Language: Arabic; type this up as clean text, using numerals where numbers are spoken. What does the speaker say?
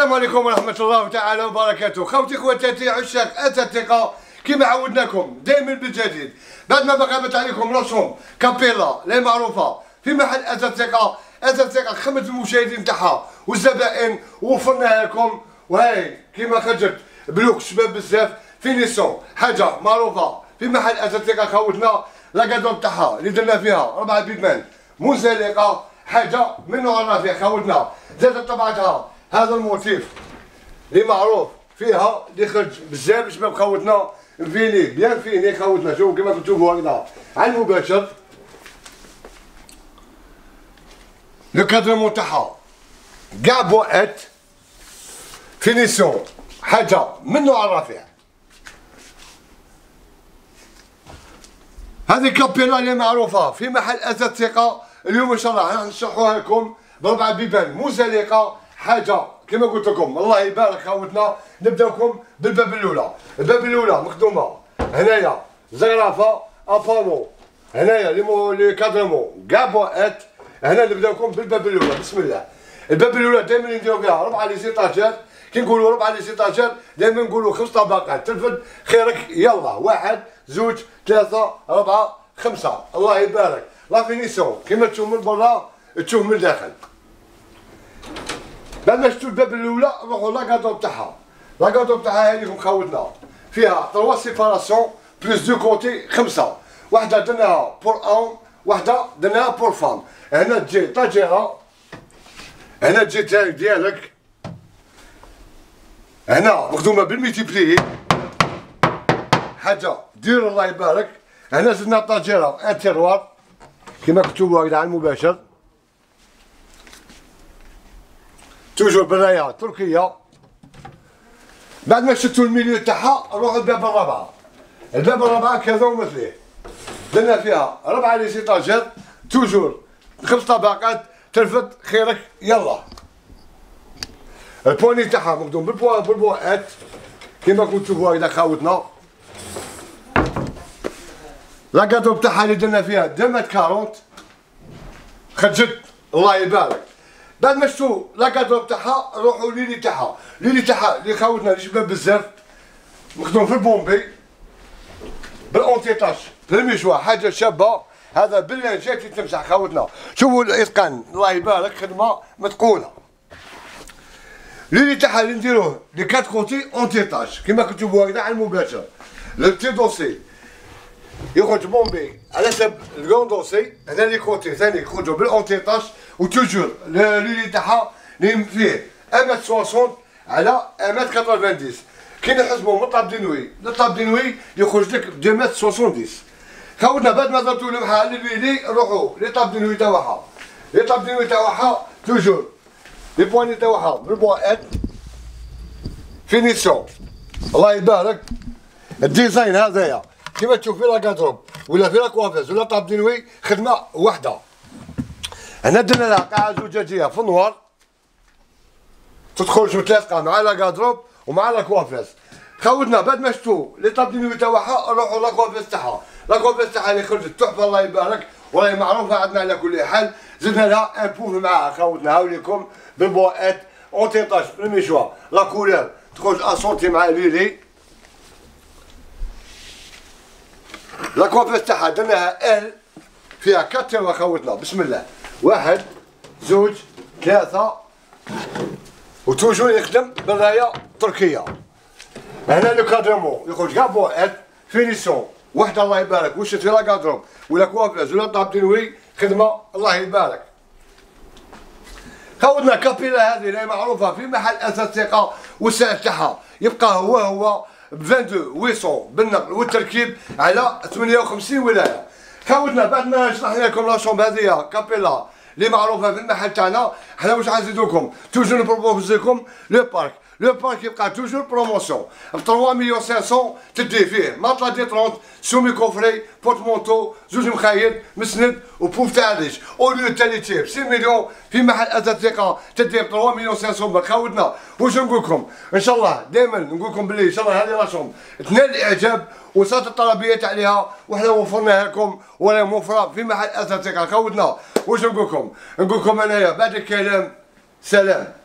السلام عليكم ورحمة الله تعالى وبركاته. خوتي خواتاتي عشاق أتى الثقة كما عودناكم دائما بالجديد. بعد ما بغابت عليكم رسوم كابيلا اللي معروفة في محل أتى الثقة. أتى الثقة خدمت المشاهدين تاعها والزبائن ووفرناها لكم، وهاي كما خرجت بلوك شباب بزاف فينيسيون حاجة معروفة في محل أتى الثقة. خوتنا لاكادون تاعها اللي درنا فيها 4 بيبان منزلقة، حاجة من نوع الرفيع. خوتنا زادت طبعتها هذا الموتيف اللي معروف فيها اللي خرج بزاف شباب خوتنا فيني بيان فيني. خوتنا شوفوا كما تشوفوا هكذا على المباشر لو كادرمون تاعها كاع بوات فينيسيون حاجه من نوع الرفيع. هذه كابيلا اللي معروفه في محل أتى الثقة. اليوم ان شاء الله راح نشرحوها لكم ب4 بيبان مزلقه، حاجه كما قلت لكم الله يبارك. خوتنا نبداوكم بالباب الاولى. الباب الاولى مخدومه هنايا زغرافه ابانو، هنايا لي كادرمون كاع بوات. هنا نبداوكم بالباب الاولى. بسم الله. الباب الاولى دائما نديرو فيها 4 لي سيطاجير. كي نقولوا 4 لي سيطاجير دائما نقولوا 5 طبقات. ترفد خيرك يلا 1 2 3 4 5. الله يبارك. لا فينيسيون كيما تشوف من برا تشوف من الداخل. بعد ما شفتوا الباب الاولى نروحوا لاكادون تاعها. لاكادون تاعها هذه لكم خوتنا فيها 3 سيباراسيون بلوس دو كوتي 5، وحده درناها بور اون وحده درناها بور فام. هنا تجي طاجيره، هنا تجي التايك ديالك، هنا مخدومه بالميتيبلي حاجه دير الله يبارك. هنا زدنا طاجيره ان تيروار كما كتبوا هكذا على المباشر، توجور برايه تركيه. بعد ما شفتوا الميليو تاعها نروحوا الباب الرابعه. الباب الرابعه كذا ومثليه درنا فيها 4 لي سيطاجير توجور 5 طبقات. ترفد خيرك يلا. البواني تاعها مخدوم بالبوات كما كنتو تشوفوا هكذا خوتنا. لاكادو تاعها اللي درنا فيها 2 متر 40 خرجت الله يبارك. بعد ما شفتوا لاكادو تاعها نروحوا ليلي تاعها. ليلي تاعها اللي خوتنا اللي شباب بزاف مخدوم في البومبي بالاونتيطاج في المشوار، حاجه شابه. هذا باللانجات اللي تمسح خوتنا. شوفوا الاتقان الله يبارك، خدمه متقونه. ليلي تاعها اللي نديروه لي 4 كوتي اونتيطاج كما كتشوفوا هكذا على المباشر. لو بتي دوسي يخرج بومبي على حسب الكون دوسي. هنا لي كوتي ثاني يخرجوا بالاونتيطاج وتوجور ليلي تاعها اللي فيه 1m60 على 1m90. كي نحسبوا من طاب دينوي لطاب دينوي يخرج لك 2m70. خوتنا بعد ما درتو لمحة للويلي نروحو لي طاب دينوي تاعها. لي طاب دينوي تاعها توجور لي بواني تاعها بالبوات فينيسيون الله يبارك. الديزاين هذايا كيما تشوف في لاكادروب ولا في لاكوافيز ولا طاب دينوي خدمه وحده. هنا درنا لها قاعه زجاجيه في النوار تدخل متلاصقه مع لاكادروب ومع لاكوافيز. خوتنا بعد ما شفتوا لي طاب دينوي تاعها نروحوا لاكوافيز تاعها. لاكوافيز تاعها اللي خرجت تحفه الله يبارك وراهي معروفه عندنا على كل حال. زدنا لها ان بوف معاها خوتنا هاوليكم بالبوات اونتيطاج بالمشوا. لا كولور تخرج اسونتي مع ليلي. لاكوافيز تاعها درناها ال فيها 4 تيروا خوتنا. بسم الله 1 2 3 وتوجور يخدم بالرايه تركيه. هنا لو كادرمون يخرج كاع بوات فينيسيون وحده الله يبارك. واش في لاكادروم ولا كوافيز ولا طاب دينوي خدمه الله يبارك. خوتنا كابيلا هذه اللي معروفه في محل أتى الثقة والسعر تاعها يبقى هو ب 22 بالنقل والتركيب على 58 ولايه. خوتنا بعد ما شرحنا لكم لا شومب هذه كابيلا اللي معروفه في المحل تاعنا، حنا واش غنزيدوكم توجور نبروبوزيكم لو بارك. لو بارك يبقى توجور بروموسيون ب 3,500,000 تدي فيه ماطلا دي 30 سومي كوفري بورتمونتو 2 مخايل مسند وبوف تاع الريش. اوليو تالي تيب 6 مليون في محل أتى الثقة تدي ب 3,500,000. خوتنا واش نقول لكم ان شاء الله دائما نقول لكم باللي ان شاء الله هذه لاشوم تنال الاعجاب وصلت الطلبيات عليها وحنا وفرناها لكم ولا موفره في محل أتى الثقة. خوتنا واش نقول لكم؟ نقول لكم انايا بعد الكلام سلام.